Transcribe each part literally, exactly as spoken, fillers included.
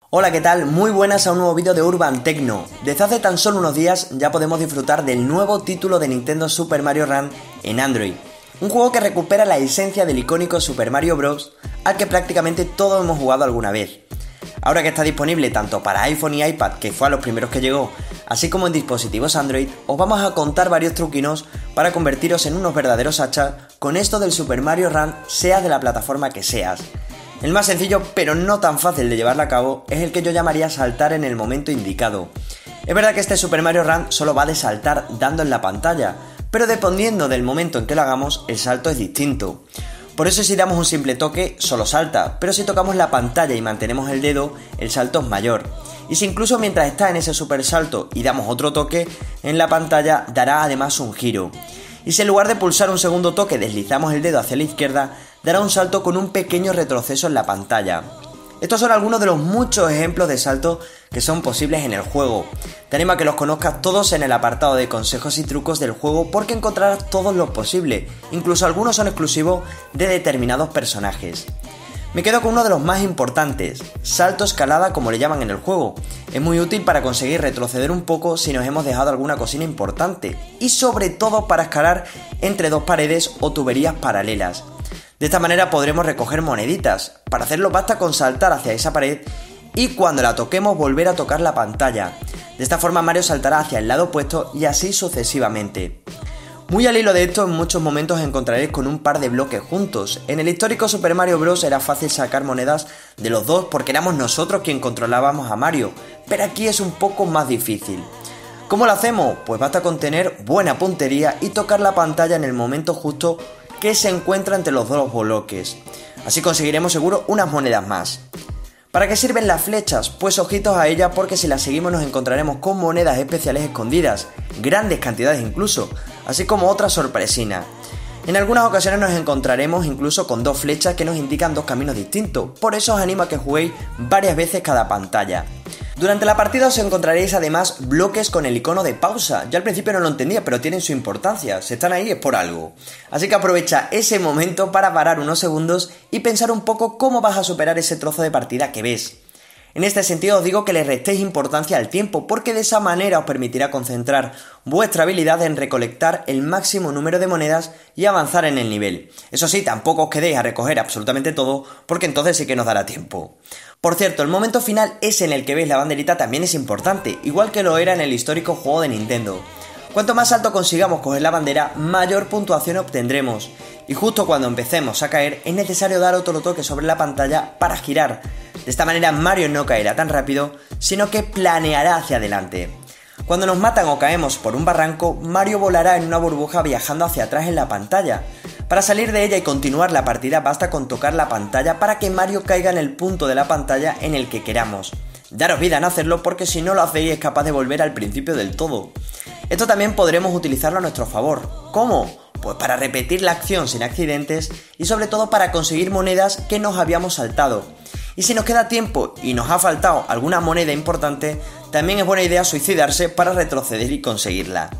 Hola, ¿qué tal? Muy buenas a un nuevo vídeo de Urban Tecno. Desde hace tan solo unos días ya podemos disfrutar del nuevo título de Nintendo Super Mario Run en Android. Un juego que recupera la esencia del icónico Super Mario Bros. Al que prácticamente todos hemos jugado alguna vez. Ahora que está disponible tanto para iPhone y iPad, que fue a los primeros que llegó, así como en dispositivos Android, os vamos a contar varios truquinos para convertiros en unos verdaderos hachas con esto del Super Mario Run, seas de la plataforma que seas. El más sencillo, pero no tan fácil de llevarlo a cabo, es el que yo llamaría saltar en el momento indicado. Es verdad que este Super Mario Run solo va de saltar dando en la pantalla, pero dependiendo del momento en que lo hagamos, el salto es distinto. Por eso si damos un simple toque, solo salta, pero si tocamos la pantalla y mantenemos el dedo, el salto es mayor. Y si incluso mientras está en ese super salto y damos otro toque, en la pantalla dará además un giro. Y si en lugar de pulsar un segundo toque deslizamos el dedo hacia la izquierda, dará un salto con un pequeño retroceso en la pantalla. Estos son algunos de los muchos ejemplos de salto que son posibles en el juego. Te animo a que los conozcas todos en el apartado de consejos y trucos del juego porque encontrarás todos los posibles, incluso algunos son exclusivos de determinados personajes. Me quedo con uno de los más importantes, salto escalada como le llaman en el juego. Es muy útil para conseguir retroceder un poco si nos hemos dejado alguna cocina importante y sobre todo para escalar entre dos paredes o tuberías paralelas. De esta manera podremos recoger moneditas. Para hacerlo basta con saltar hacia esa pared y cuando la toquemos volver a tocar la pantalla. De esta forma Mario saltará hacia el lado opuesto y así sucesivamente. Muy al hilo de esto, en muchos momentos encontraréis con un par de bloques juntos. En el histórico Super Mario Bros. Era fácil sacar monedas de los dos porque éramos nosotros quien controlábamos a Mario, pero aquí es un poco más difícil. ¿Cómo lo hacemos? Pues basta con tener buena puntería y tocar la pantalla en el momento justo que se encuentra entre los dos bloques. Así conseguiremos seguro unas monedas más. ¿Para qué sirven las flechas? Pues ojitos a ellas porque si las seguimos nos encontraremos con monedas especiales escondidas, grandes cantidades incluso, así como otras sorpresinas. En algunas ocasiones nos encontraremos incluso con dos flechas que nos indican dos caminos distintos, por eso os animo a que juguéis varias veces cada pantalla. Durante la partida os encontraréis además bloques con el icono de pausa. Yo al principio no lo entendía, pero tienen su importancia. Si están ahí es por algo. Así que aprovecha ese momento para parar unos segundos y pensar un poco cómo vas a superar ese trozo de partida que ves. En este sentido os digo que le restéis importancia al tiempo, porque de esa manera os permitirá concentrar vuestra habilidad en recolectar el máximo número de monedas y avanzar en el nivel. Eso sí, tampoco os quedéis a recoger absolutamente todo, porque entonces sí que nos dará tiempo. Por cierto, el momento final, ese en el que veis la banderita, también es importante, igual que lo era en el histórico juego de Nintendo. Cuanto más alto consigamos coger la bandera, mayor puntuación obtendremos. Y justo cuando empecemos a caer, es necesario dar otro toque sobre la pantalla para girar. De esta manera Mario no caerá tan rápido, sino que planeará hacia adelante. Cuando nos matan o caemos por un barranco, Mario volará en una burbuja viajando hacia atrás en la pantalla. Para salir de ella y continuar la partida basta con tocar la pantalla para que Mario caiga en el punto de la pantalla en el que queramos. Daros vida en hacerlo porque si no lo hacéis es capaz de volver al principio del todo. Esto también podremos utilizarlo a nuestro favor. ¿Cómo? Pues para repetir la acción sin accidentes y sobre todo para conseguir monedas que nos habíamos saltado. Y si nos queda tiempo y nos ha faltado alguna moneda importante, también es buena idea suicidarse para retroceder y conseguirla.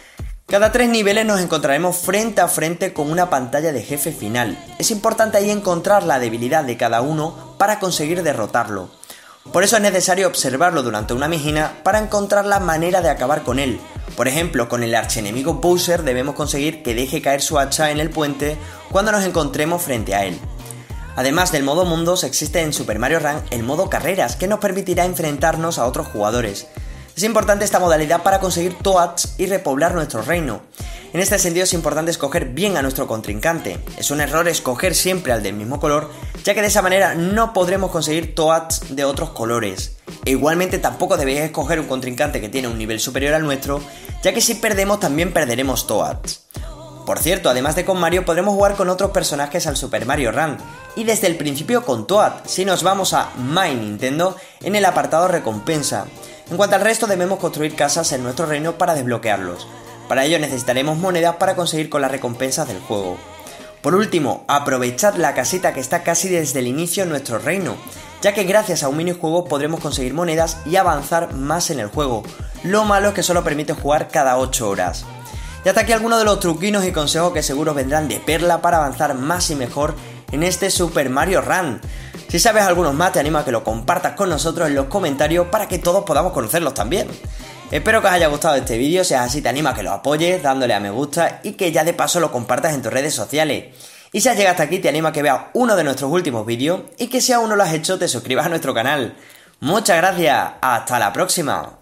Cada tres niveles nos encontraremos frente a frente con una pantalla de jefe final. Es importante ahí encontrar la debilidad de cada uno para conseguir derrotarlo. Por eso es necesario observarlo durante una mijina para encontrar la manera de acabar con él. Por ejemplo, con el archienemigo Bowser debemos conseguir que deje caer su hacha en el puente cuando nos encontremos frente a él. Además del modo mundos, existe en Super Mario Run el modo carreras, que nos permitirá enfrentarnos a otros jugadores. Es importante esta modalidad para conseguir Toads y repoblar nuestro reino. En este sentido es importante escoger bien a nuestro contrincante. Es un error escoger siempre al del mismo color, ya que de esa manera no podremos conseguir Toads de otros colores. E igualmente tampoco debéis escoger un contrincante que tiene un nivel superior al nuestro, ya que si perdemos también perderemos Toads. Por cierto, además de con Mario podremos jugar con otros personajes al Super Mario Run, y desde el principio con Toad, si nos vamos a My Nintendo en el apartado recompensa. En cuanto al resto debemos construir casas en nuestro reino para desbloquearlos. Para ello necesitaremos monedas para conseguir con las recompensas del juego. Por último, aprovechad la casita que está casi desde el inicio en nuestro reino, ya que gracias a un minijuego podremos conseguir monedas y avanzar más en el juego. Lo malo es que solo permite jugar cada ocho horas. Y hasta aquí algunos de los truquinos y consejos que seguro vendrán de perla para avanzar más y mejor en este Super Mario Run. Si sabes algunos más, te animo a que lo compartas con nosotros en los comentarios para que todos podamos conocerlos también. Espero que os haya gustado este vídeo, si es así te animo a que lo apoyes dándole a me gusta y que ya de paso lo compartas en tus redes sociales. Y si has llegado hasta aquí te animo a que veas uno de nuestros últimos vídeos y que si aún no lo has hecho te suscribas a nuestro canal. Muchas gracias, hasta la próxima.